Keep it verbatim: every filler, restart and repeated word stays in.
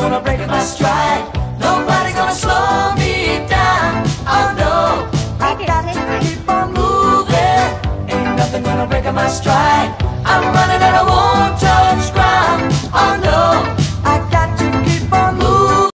gonna break my stride. Nobody gonna slow me down. Oh no, I got to keep on moving. Ain't nothing gonna break my stride.